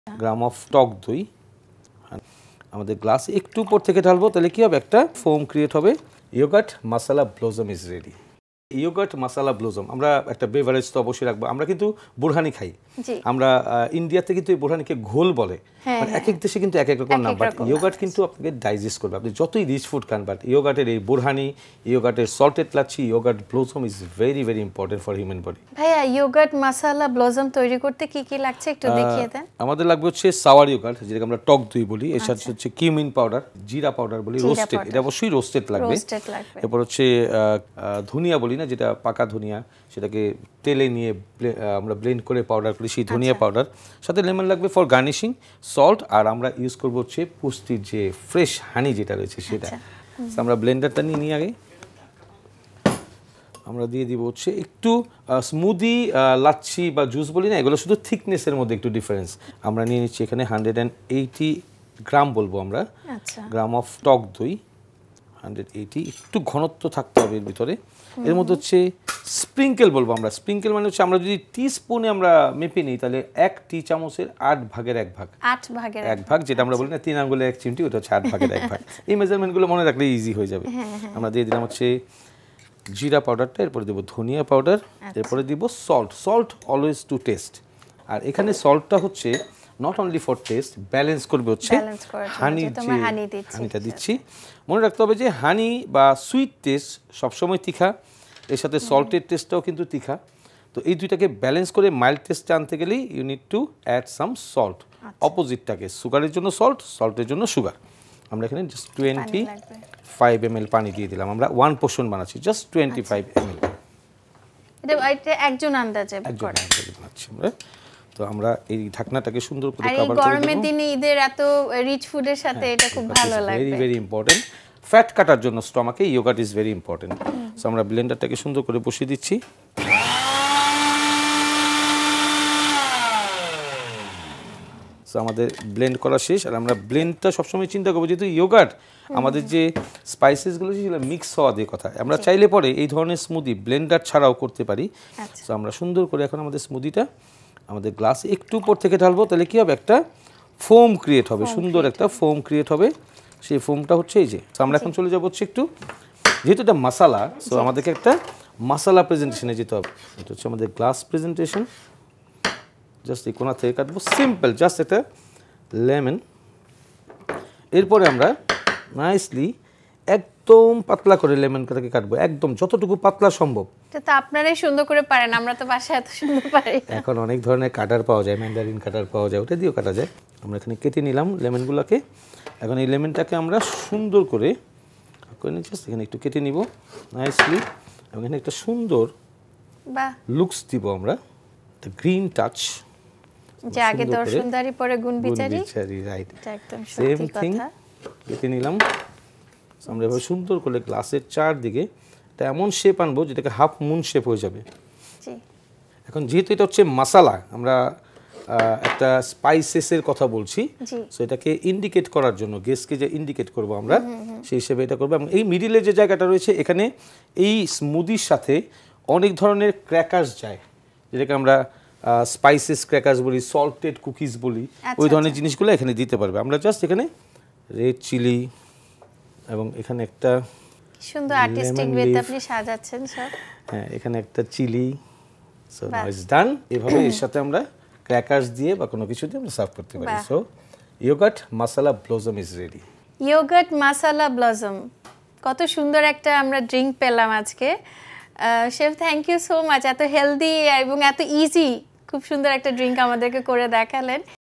Gram of টক দই আমাদের glass একটু উপর থেকে ঢালবো, তাহলে কি হবে, একটা ফোম ক্রিয়েট হবে। Yogurt masala blossom is ready. Yogurt masala blossom আমরা একটা বেভারেজ তো অবশ্যই রাখবো। আমরা কিন্তু বুরহানি খাই, আমরা ইন্ডিয়াতে কিন্তু এই বুরহানিকে ঘোল বলে, মানে এক এক দেশে কিন্তু এক এক রকম নাম। বাট ইয়োগার্ট কিন্তু আপনাকে ডাইজেস্ট করবে, আপনি যতই রিচ ফুড খান। বাট ইয়োগার্টের এই বুরহানি, ইয়োগার্টের salted lassi, yogurt blossom is very very important for human body. ভাইয়া ইয়োগার্ট মাসালা ব্লসম তৈরি করতে কি কি লাগছে একটু দেখিয়ে দেন। আমাদের লাগবে হচ্ছে সাওয়ার ইয়োগার্ট, যেটাকে আমরা টক দই বলি, এর সাথে হচ্ছে কিউমিন পাউডার, জিরা পাউডার বলি, রোস্টেড, এটা অবশ্যই রোস্টেড লাগবে। এরপর হচ্ছে ধনিয়া বলি না, যেটা পাকা ধনিয়া, সেটাকে তেলে নিয়ে আমরা ব্লেন্ড করে পাউডার করি, সেই ধনিয়া পাউডার। সাথে লেমন লাগবে ফর গার্নিশিং, সল্ট, আর আমরা ইউজ করবো হচ্ছে পুষ্টির যে ফ্রেশ হানি যেটা রয়েছে সেটা। আমরা ব্লেন্ডারটা নিয়ে আগে আমরা দিয়ে দিব হচ্ছে একটু স্মুদি লাচ্ছি বা জুস বলি না, এগুলো শুধু থিকনেসের মধ্যে একটু ডিফারেন্স। আমরা নিয়ে নিচ্ছি এখানে 180 গ্রাম বলবো আমরা, গ্রাম অফ টক দই 180। একটু ঘনত্ব থাকতে হবে এর ভিতরে। এর মধ্যে হচ্ছে স্প্রিঙ্কেল বলবো আমরা। স্প্রিঙ্কেল মানে হচ্ছে আমরা যদি টিস্পুনে আমরা মেপে নিই, তাহলে 1 টি চামচের 8 ভাগের 1 ভাগ, 1 ভাগ, যেটা আমরা বলি না 3 আঙ্গুলের 1 চিমটি, ওটা হচ্ছে 8 ভাগের 1 ভাগ। এই মেজারমেন্টগুলো মনে রাখলে ইজি হয়ে যাবে। আমরা দিয়ে দিলাম হচ্ছে জিরা পাউডারটা, এরপরে দেবো ধনিয়া পাউডার, এরপরে দিব salt. Salt always to taste. আর এখানে সল্টটা হচ্ছে not only for taste, balance করবে হচ্ছে হানিটা দিচ্ছি। মনে রাখতে হবে যে হানি বা সুইট টেস্ট সবসময় তিখা, এর সাথে সল্টের টেস্টটাও কিন্তু তিখা। তো এই দুইটাকে ব্যালেন্স করে মাইল্ড টেস্টে আনতে গেলেই you need to add some salt. অপোজিটটাকে, সুগারের জন্য সল্ট, সল্টের জন্য সুগার। আমরা এখানে জাস্ট 25 ml পানি দিয়ে দিলাম। আমরা 1 পোর্শন বানাচ্ছি, জাস্ট 25 ml। এটা একজন আন্দাজে বানাচ্ছি আমরা। তো আমরা এই ঢাকনাটাকে সুন্দর করে কভার করে দেব। গরমের দিনে ঈদের এত রিচ ফুডের সাথে এটা খুব ভালো লাগবে। ভেরি ভেরি ইম্পর্টেন্ট, ফ্যাট কাটার জন্য স্টমাকে yogurt is very important. So আমরা ব্লেন্ডারটাকে সুন্দর করে বসিয়ে দিচ্ছি। সো আমাদের ব্লেন্ড করা শেষ। আর আমরা ব্লেন্ডটা সবসময় চিন্তা করবো, যেহেতু ইয়োগার্ট আমাদের যে স্পাইসেসগুলো সেগুলো মিক্স হওয়া দিয়ে কথা, আমরা চাইলে পরে এই ধরনের স্মুদি ব্লেন্ডার ছাড়াও করতে পারি। সো আমরা সুন্দর করে এখন আমাদের স্মুদিটা আমাদের গ্লাসে একটু উপর থেকে ঢালবো, তাহলে কি হবে, একটা ফোম ক্রিয়েট হবে, সুন্দর একটা ফোম ক্রিয়েট হবে। সেই ফোমটা হচ্ছে এই যে। আমরা এখন চলে যাবো হচ্ছে একটু, যেহেতু এটা মশালা, সো আমাদেরকে একটা মশালা প্রেজেন্টেশনে যেতে হবে। এটা হচ্ছে আমাদের গ্লাস প্রেজেন্টেশন। জাস্ট এই কোনা থেকে কাটবো, সিম্পল, জাস্ট একটা লেমন। এরপরে আমরা নাইসলি একদম পাতলা করে লেমনটাকে কাটবো, একদম যতটুকু পাতলা সম্ভব। এটা তো আপনারাই সুন্দর করে পারেন, আমরা তো বাসায় এত সুন্দর পারি না। এখন অনেক ধরনের কাটার পাওয়া যায়, ম্যান্ডারিন কাটার পাওয়া যায়, ওটা দিয়েও কাটা যায়। আমরা এখানে কেটে নিলাম লেমনগুলোকে। এখন এই লেমনটাকে আমরা সুন্দর করে জাস্ট এখানে একটু কেটে নিব নাইসলি, এবং এখানে একটা সুন্দর লুকস দিব আমরা, একটা গ্রিন টাচ। যে আগে দর্শনদারি পরে গুণবিচারী, রাইট, একদম সেম সত্যি থিং। কথা। কেটে নিলাম। আমরা এভাবে সুন্দর করে গ্লাসের চারদিকে এটা এমন শেপ আনবো যেটাকে হাফ মুন শেপ হয়ে যাবে। এখন যেহেতু এটা হচ্ছে মশালা, আমরা একটা স্পাইসেসের কথা বলছি, সো এটাকে ইন্ডিকেট করার জন্য, গেস্টকে যে ইন্ডিকেট করব আমরা, সেই হিসেবে এটা করবো। এবং এই মিডিলে যে জায়গাটা রয়েছে, এখানে এই স্মুদির সাথে অনেক ধরনের ক্র্যাকার্স যায়, যেটাকে আমরা স্পাইসেস ক্র্যাকার্স বলি, সল্টেড কুকিজ বলি, ওই ধরনের জিনিসগুলো এখানে দিতে পারবে। আমরা জাস্ট এখানে রেড চিলি এবং এখানে একটা সুন্দর আর্টিস্টিক ওয়েতে আপনি সাজাচ্ছেন সব। হ্যাঁ, এখানে একটা chilli. So now it's done. এভাবে এর সাথে আমরা ক্র্যাকার্স দিয়ে বা কোনো কিছু দিয়ে আমরা সার্ভ করতে পারি। So yogurt masala blossom is ready. Yogurt masala blossom, কত সুন্দর একটা আমরা ড্রিঙ্ক পেলাম আজকে। Chef, thank you so much, এত হেলদি এবং এত ইজি খুব সুন্দর একটা ড্রিঙ্ক আমাদেরকে করে দেখালেন।